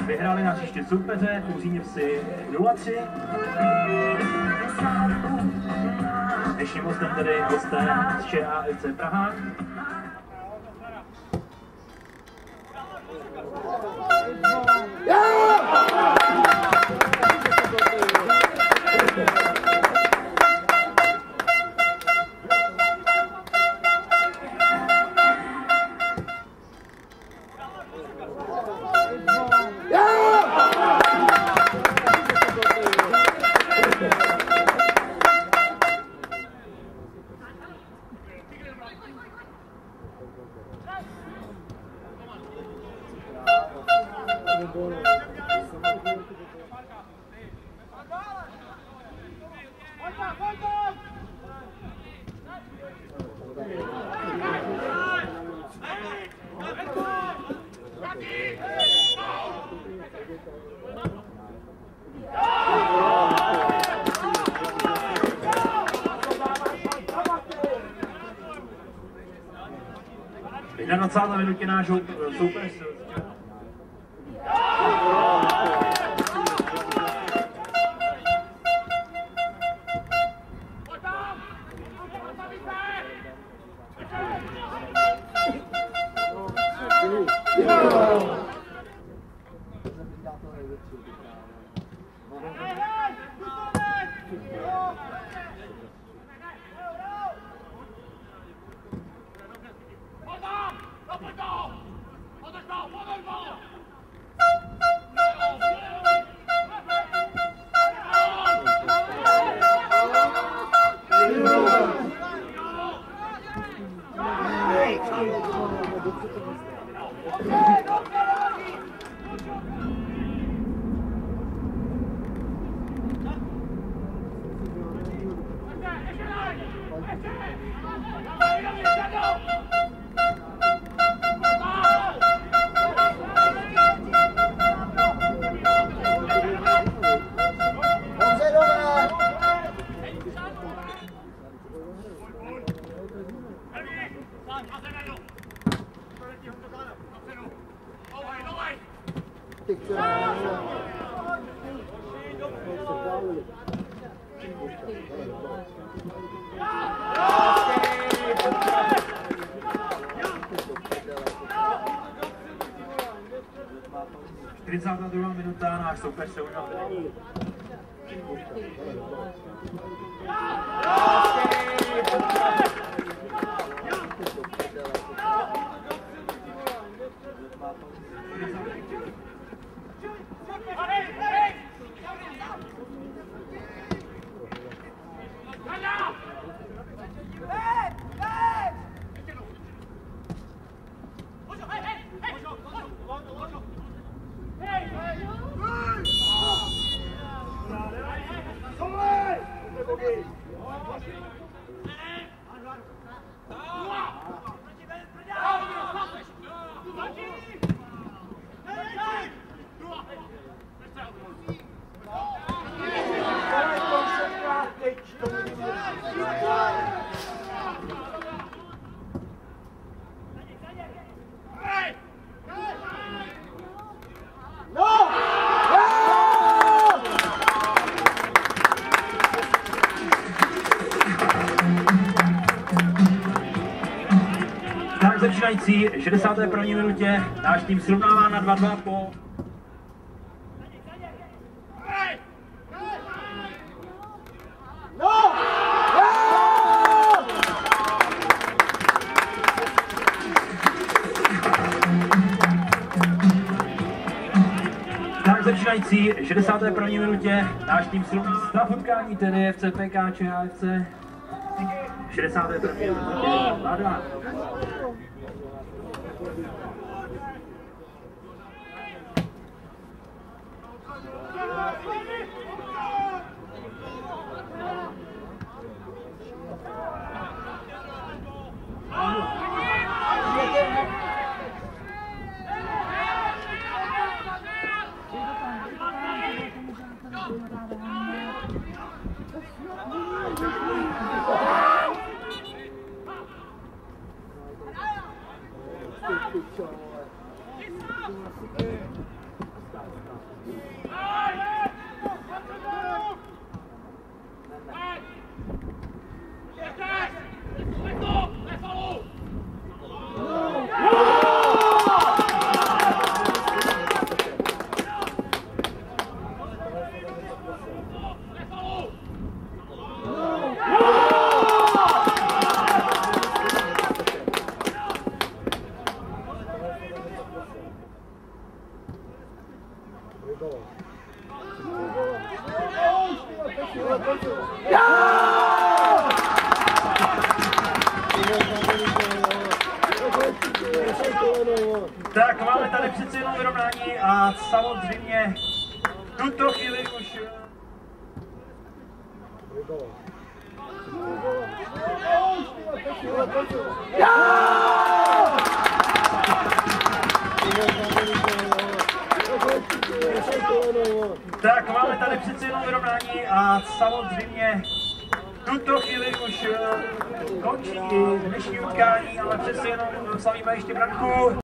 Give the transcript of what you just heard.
vyhráli na příště soupeře, Kouříněvsi 0-3. Dnešním hostem tedy hosté z ČAFC Praha. Na 20. minutě náš soupeř. Druhá minuta, náš soupeř se udělal. Začínající 61. minutě náš tým srovnává na 2-2 po začínající 61. minutě náš tým srovnává stav utkání tedy FCPK ČAFC 61. minutě 2-2. Tak máme tady přeci jenom vyrovnání a samozřejmě v tuto chvíli už... Tak máme tady přeci jenom vyrovnání a samozřejmě v tuto chvíli už končí i dnešní utkání, ale přeci jenom slavíme ještě branku.